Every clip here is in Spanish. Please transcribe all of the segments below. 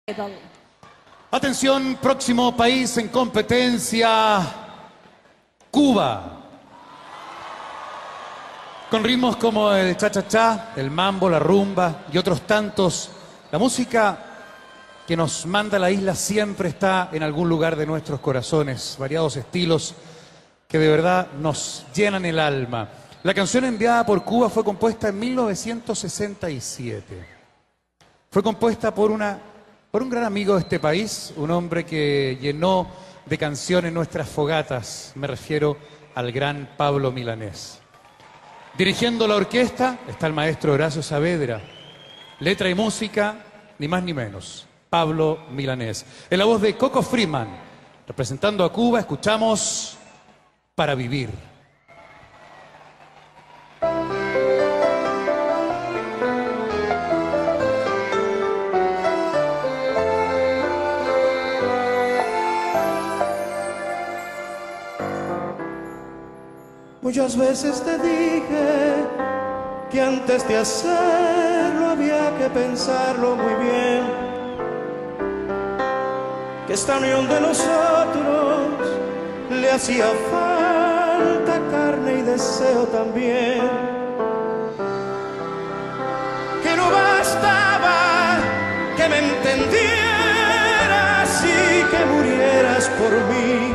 Atención, próximo país en competencia, Cuba. Con ritmos como el cha-cha-cha, el mambo, la rumba y otros tantos, la música que nos manda la isla siempre está en algún lugar de nuestros corazones, variados estilos que de verdad nos llenan el alma. La canción enviada por Cuba fue compuesta en 1967. Fue compuesta por un gran amigo de este país, un hombre que llenó de canciones nuestras fogatas. Me refiero al gran Pablo Milanés. Dirigiendo la orquesta está el maestro Horacio Saavedra. Letra y música, ni más ni menos, Pablo Milanés. En la voz de Coco Freeman, representando a Cuba, escuchamos Para Vivir. Muchas veces te dije que antes de hacerlo había que pensarlo muy bien, que esta unión de nosotros le hacía falta carne y deseo también, que no bastaba que me entendieras y que murieras por mí,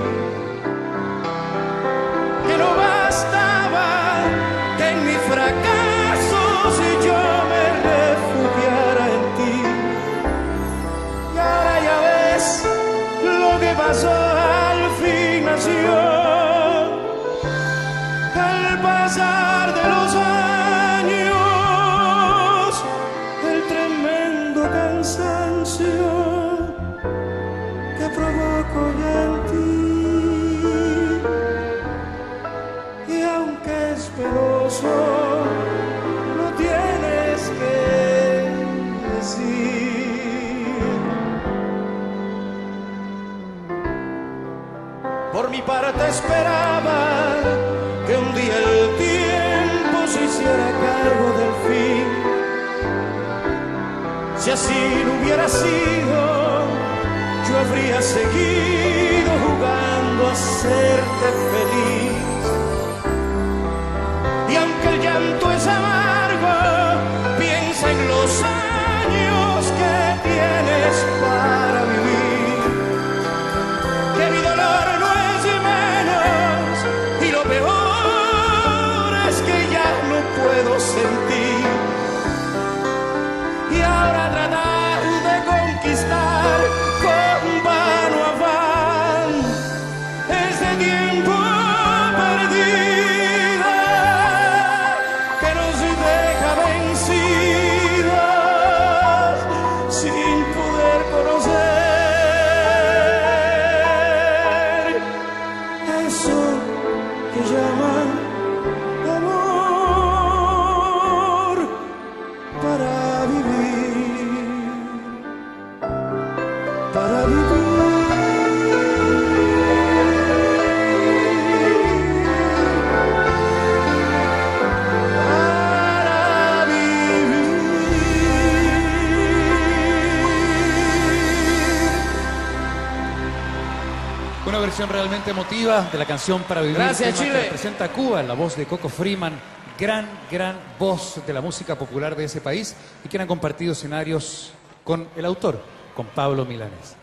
que no bastaba que en mis fracasos yo me refugiara en ti. Y ahora ya ves lo que pasó, al fin nació, al pasar de los años, el tremendo cansancio que provoco ya en ti. Penoso, no tienes que decir. Por mi parte esperaba que un día el tiempo se hiciera cargo del fin. Si así no hubiera sido, yo habría seguido jugando a hacerte feliz. Y aunque el llanto es amargo, piensa en los años que tienes para vivir, que mi dolor no es menos y lo peor es que ya no puedo sentir. Y ahora tratar de conquistar con vano afán ese tiempo perdido sin poder conocer eso que llaman amor para vivir, para vivir. Una versión realmente emotiva de la canción Para Vivir. Gracias, Chile. Que representa a Cuba en la voz de Coco Freeman, gran voz de la música popular de ese país y quien ha compartido escenarios con el autor, con Pablo Milanés.